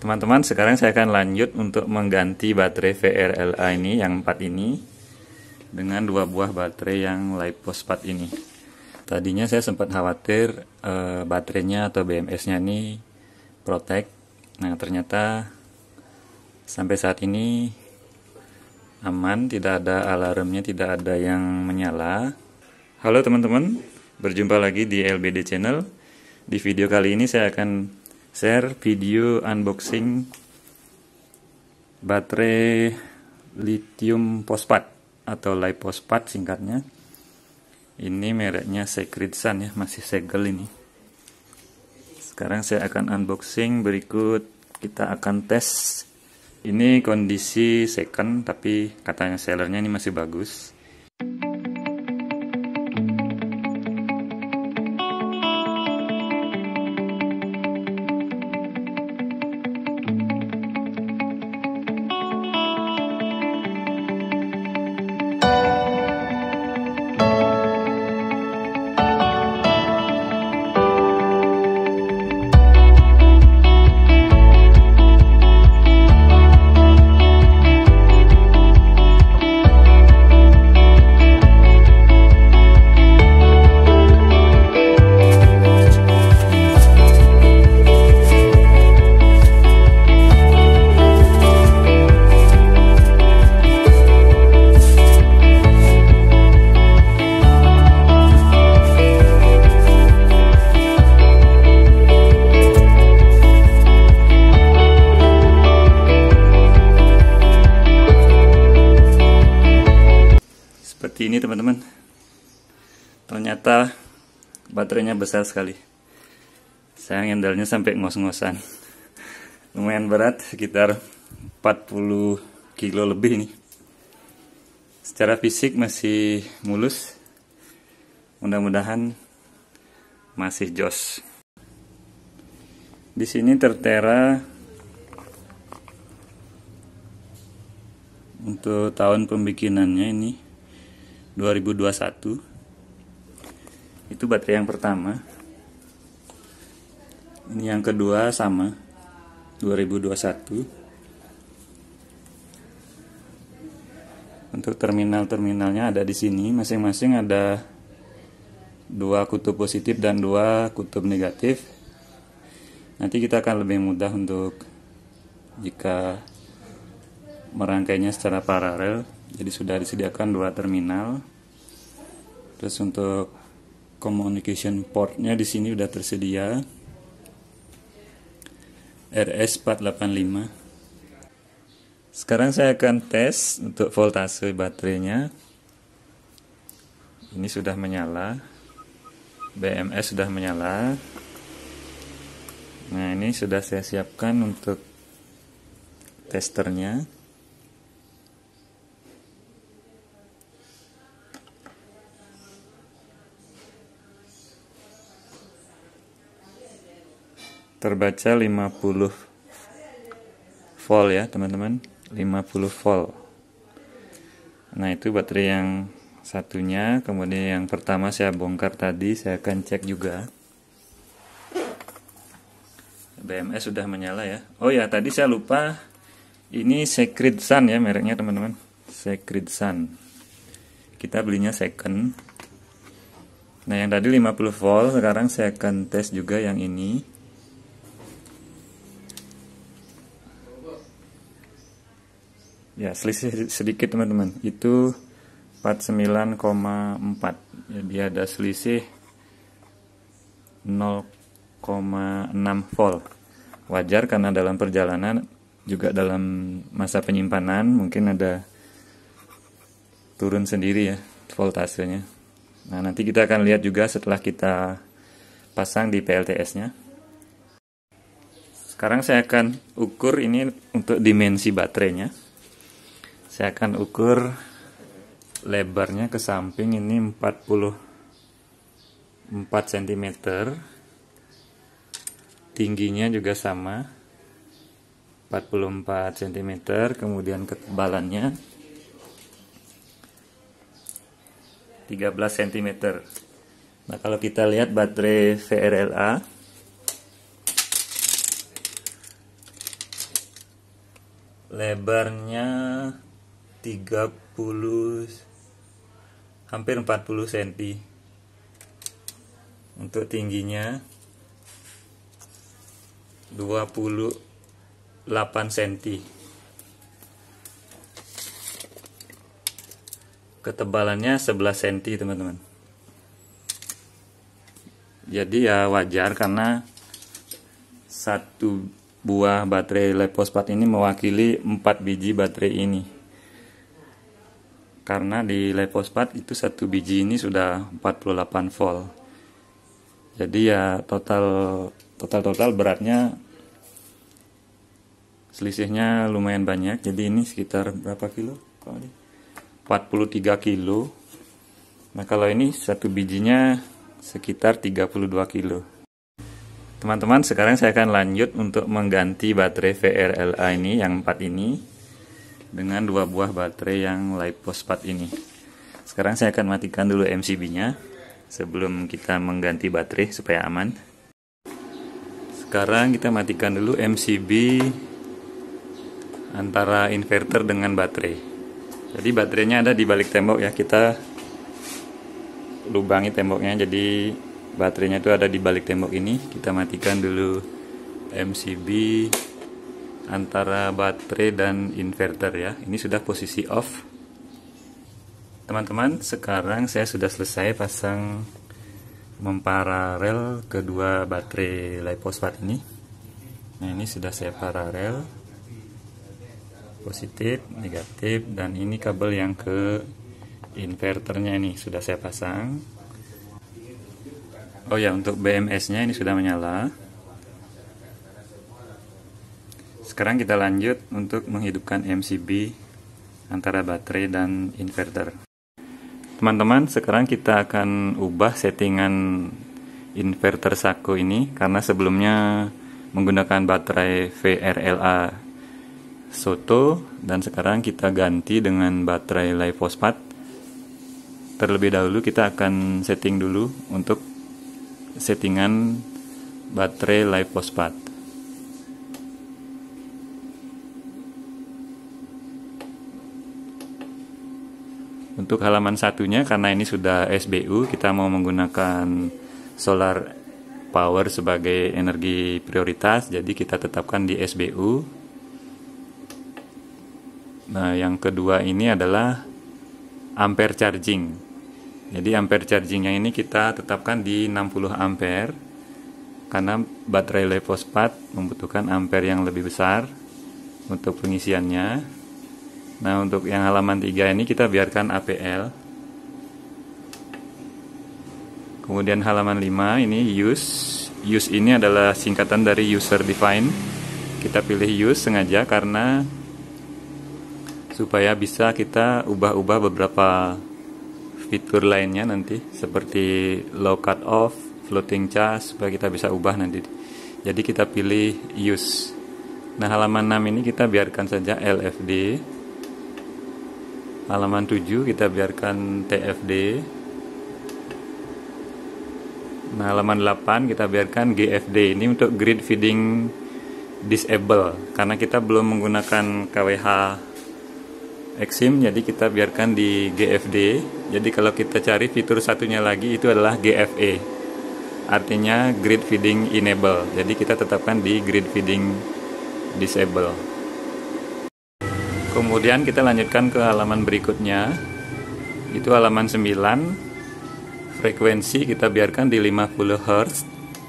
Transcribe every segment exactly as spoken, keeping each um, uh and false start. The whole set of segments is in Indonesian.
Teman-teman, sekarang saya akan lanjut untuk mengganti baterai V R L A ini yang empat ini dengan dua buah baterai yang LiPo-Spat ini. Tadinya saya sempat khawatir e, baterainya atau B M S-nya ini protek. Nah, ternyata sampai saat ini aman, tidak ada alarmnya, tidak ada yang menyala. Halo teman-teman, berjumpa lagi di L B D Channel. Di video kali ini saya akan share video unboxing baterai lithium fosfat atau LiPo-Spat singkatnya. Ini mereknya Secret Sun ya, masih segel ini. Sekarang saya akan unboxing, berikut kita akan tes. Ini kondisi second, tapi katanya sellernya ini masih bagus. Seperti ini teman-teman, ternyata baterainya besar sekali. Saya ngendalnya sampai ngos-ngosan, lumayan berat, sekitar empat puluh kilo lebih nih. Secara fisik masih mulus, mudah-mudahan masih jos. Di sini tertera untuk tahun pembikinannya ini dua ribu dua puluh satu. Itu baterai yang pertama. Ini yang kedua sama, dua ribu dua puluh satu. Untuk terminal-terminalnya ada di sini, masing-masing ada dua kutub positif dan dua kutub negatif. Nanti kita akan lebih mudah untuk jika merangkainya secara paralel. Jadi sudah disediakan dua terminal. Terus untuk communication portnya di sini sudah tersedia R S empat delapan lima. Sekarang saya akan tes untuk voltase baterainya. Ini sudah menyala, B M S sudah menyala. Nah, ini sudah saya siapkan untuk testernya. Terbaca lima puluh volt ya teman-teman, lima puluh volt. Nah, itu baterai yang satunya. Kemudian yang pertama saya bongkar tadi, saya akan cek juga. B M S sudah menyala ya. Oh ya, tadi saya lupa, ini Secret Sun ya mereknya teman-teman, Secret Sun. Kita belinya second. Nah, yang tadi lima puluh volt, sekarang saya akan tes juga yang ini. Ya, selisih sedikit teman-teman, itu empat puluh sembilan koma empat. Jadi ada selisih nol koma enam volt. Wajar karena dalam perjalanan juga dalam masa penyimpanan mungkin ada turun sendiri ya voltasenya. Nah, nanti kita akan lihat juga setelah kita pasang di P L T S-nya. Sekarang saya akan ukur ini untuk dimensi baterainya. Saya akan ukur lebarnya ke samping ini empat puluh empat sentimeter. Tingginya juga sama, empat puluh empat sentimeter. Kemudian ketebalannya tiga belas sentimeter. Nah, kalau kita lihat baterai V R L A lebarnya tiga puluh hampir empat puluh sentimeter. Untuk tingginya dua puluh delapan sentimeter. Ketebalannya sebelas sentimeter, teman-teman. Jadi ya wajar karena satu buah baterai LiPo-Spat ini mewakili empat biji baterai ini. Karena di LiPo-Spat itu satu biji ini sudah empat puluh delapan volt. Jadi ya total total total beratnya selisihnya lumayan banyak. Jadi ini sekitar berapa kilo? empat puluh tiga kilo. Nah, kalau ini satu bijinya sekitar tiga puluh dua kilo. Teman-teman, sekarang saya akan lanjut untuk mengganti baterai V R L A ini yang empat ini dengan dua buah baterai yang LiPo-Spat ini. Sekarang saya akan matikan dulu M C B-nya sebelum kita mengganti baterai supaya aman. Sekarang kita matikan dulu M C B antara inverter dengan baterai. Jadi baterainya ada di balik tembok ya, kita lubangi temboknya, jadi baterainya itu ada di balik tembok ini. Kita matikan dulu M C B antara baterai dan inverter ya. Ini sudah posisi off. Teman-teman, sekarang saya sudah selesai pasang memparalel kedua baterai LiPo-Spat ini. Nah, ini sudah saya paralel, positif, negatif, dan ini kabel yang ke inverternya ini sudah saya pasang. Oh ya, untuk B M S-nya ini sudah menyala. Sekarang kita lanjut untuk menghidupkan M C B antara baterai dan inverter. Teman-teman, sekarang kita akan ubah settingan inverter Sako ini, karena sebelumnya menggunakan baterai V R L A Soto dan sekarang kita ganti dengan baterai LiPo-Spat. Terlebih dahulu kita akan setting dulu untuk settingan baterai LiPo-Spat. Untuk halaman satunya, karena ini sudah S B U, kita mau menggunakan solar power sebagai energi prioritas, jadi kita tetapkan di S B U. Nah, yang kedua ini adalah ampere charging. Jadi ampere chargingnya ini kita tetapkan di enam puluh ampere, karena baterai LiPo-Spat membutuhkan ampere yang lebih besar untuk pengisiannya. Nah, untuk yang halaman tiga ini kita biarkan A P L. Kemudian halaman lima ini use. Use ini adalah singkatan dari user define. Kita pilih use sengaja karena supaya bisa kita ubah-ubah beberapa fitur lainnya nanti, seperti low cut off, floating charge, supaya kita bisa ubah nanti. Jadi kita pilih use. Nah, halaman enam ini kita biarkan saja L F D. Halaman tujuh kita biarkan T F D. Nah, halaman delapan kita biarkan G F D. Ini untuk grid feeding disable, karena kita belum menggunakan K W H Exim, jadi kita biarkan di G F D. Jadi kalau kita cari fitur satunya lagi, itu adalah G F E, artinya grid feeding enable. Jadi kita tetapkan di grid feeding disable. Kemudian kita lanjutkan ke halaman berikutnya, itu halaman sembilan. Frekuensi kita biarkan di lima puluh hertz.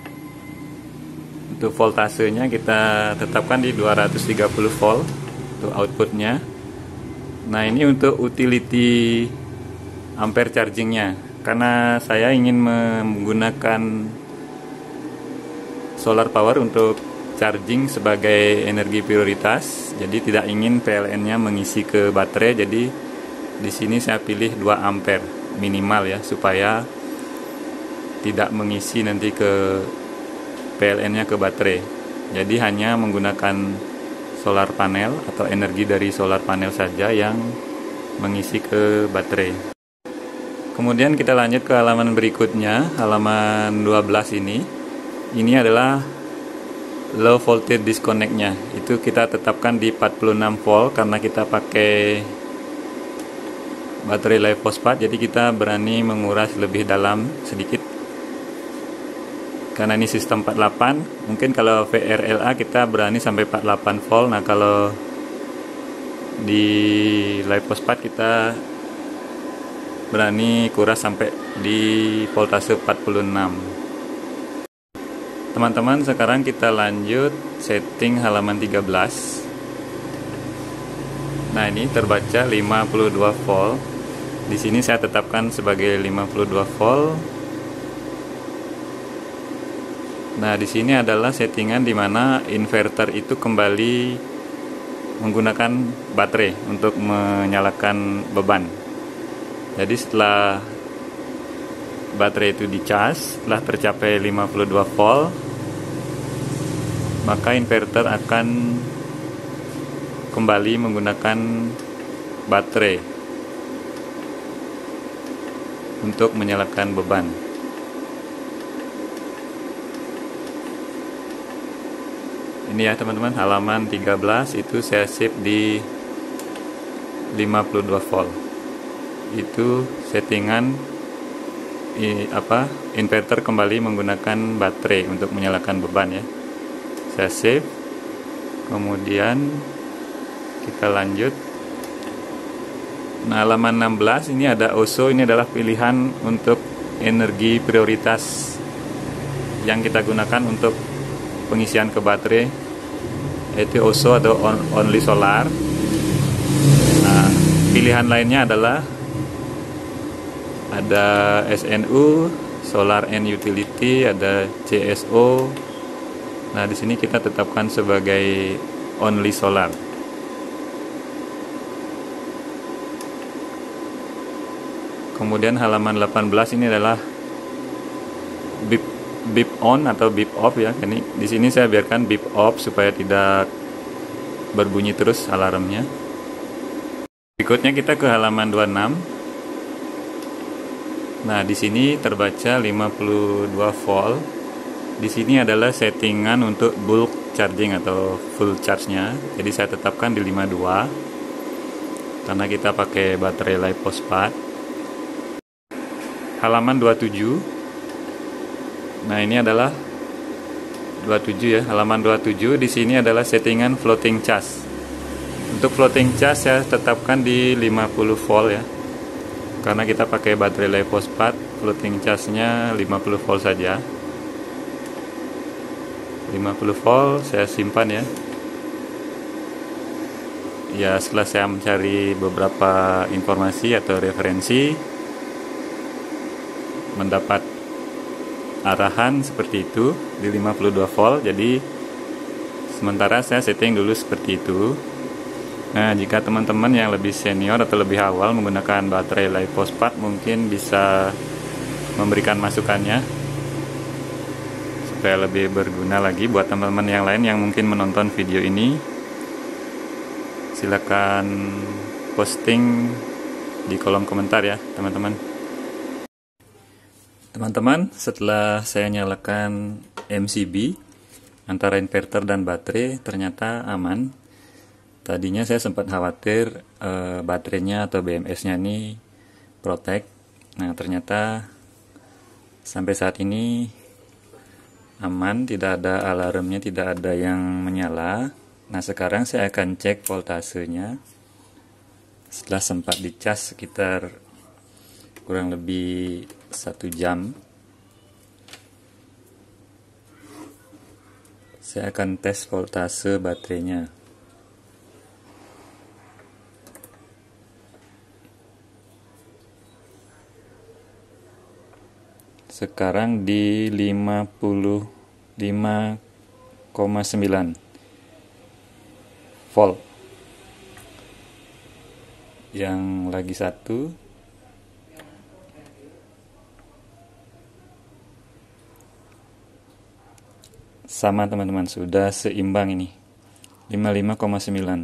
Untuk voltasenya kita tetapkan di dua ratus tiga puluh volt untuk outputnya. Nah, ini untuk utility ampere chargingnya, karena saya ingin menggunakan solar power untuk charging sebagai energi prioritas, jadi tidak ingin P L N-nya mengisi ke baterai. Jadi di sini saya pilih dua ampere minimal ya, supaya tidak mengisi nanti ke P L N-nya ke baterai. Jadi hanya menggunakan solar panel atau energi dari solar panel saja yang mengisi ke baterai. Kemudian kita lanjut ke halaman berikutnya, halaman dua belas ini. Ini adalah low voltage disconnect-nya itu kita tetapkan di empat puluh enam volt karena kita pakai baterai live fosfat, jadi kita berani menguras lebih dalam sedikit karena ini sistem empat puluh delapan. Mungkin kalau V R L A kita berani sampai empat puluh delapan volt. Nah kalau di live fosfat kita berani kuras sampai di voltase empat puluh enam. Teman-teman, sekarang kita lanjut setting halaman tiga belas. Nah, ini terbaca lima puluh dua volt. Di sini saya tetapkan sebagai lima puluh dua volt. Nah, di sini adalah settingan di mana inverter itu kembali menggunakan baterai untuk menyalakan beban. Jadi setelah baterai itu dicas, setelah tercapai lima puluh dua volt, maka inverter akan kembali menggunakan baterai untuk menyalakan beban. Ini ya teman-teman, halaman tiga belas itu saya save di lima puluh dua volt. Itu settingan I, apa inverter kembali menggunakan baterai untuk menyalakan beban ya. Saya save, kemudian kita lanjut. Nah, halaman enam belas ini ada O S O. Ini adalah pilihan untuk energi prioritas yang kita gunakan untuk pengisian ke baterai, yaitu O S O atau on, only solar. Nah, pilihan lainnya adalah ada S N U, Solar and Utility, ada C S O. Nah, di sini kita tetapkan sebagai only solar. Kemudian halaman delapan belas ini adalah beep beep on atau beep off ya. Ini di sini saya biarkan beep off supaya tidak berbunyi terus alarmnya. Berikutnya kita ke halaman dua puluh enam. Nah, di sini terbaca lima puluh dua volt. Di sini adalah settingan untuk bulk charging atau full charge-nya. Jadi saya tetapkan di lima puluh dua karena kita pakai baterai live fosfat. Halaman dua puluh tujuh. Nah, ini adalah dua puluh tujuh ya. Halaman dua puluh tujuh di sini adalah settingan floating charge. Untuk floating charge saya tetapkan di lima puluh volt ya. Karena kita pakai baterai live fosfat, floating charge-nya lima puluh volt saja. lima puluh volt saya simpan ya. Ya, setelah saya mencari beberapa informasi atau referensi, mendapat arahan seperti itu di lima puluh dua volt. Jadi sementara saya setting dulu seperti itu. Nah, jika teman-teman yang lebih senior atau lebih awal menggunakan baterai live fosfat, mungkin bisa memberikan masukannya supaya lebih berguna lagi buat teman-teman yang lain yang mungkin menonton video ini. Silakan posting di kolom komentar ya teman-teman. Teman-teman, setelah saya nyalakan M C B antara inverter dan baterai, ternyata aman. Tadinya saya sempat khawatir e, baterainya atau B M S-nya ini protek. Nah, ternyata sampai saat ini aman, tidak ada alarmnya, tidak ada yang menyala. Nah, sekarang saya akan cek voltasenya. Setelah sempat dicas sekitar kurang lebih satu jam, saya akan tes voltase baterainya. Sekarang di lima puluh lima koma sembilan volt. Yang lagi satu sama teman-teman, sudah seimbang ini lima puluh lima koma sembilan.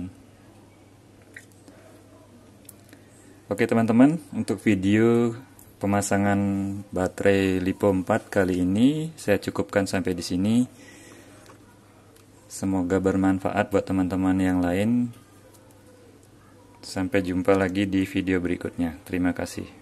Oke teman-teman, untuk video pemasangan baterai LiPo empat kali ini saya cukupkan sampai di sini. Semoga bermanfaat buat teman-teman yang lain. Sampai jumpa lagi di video berikutnya. Terima kasih.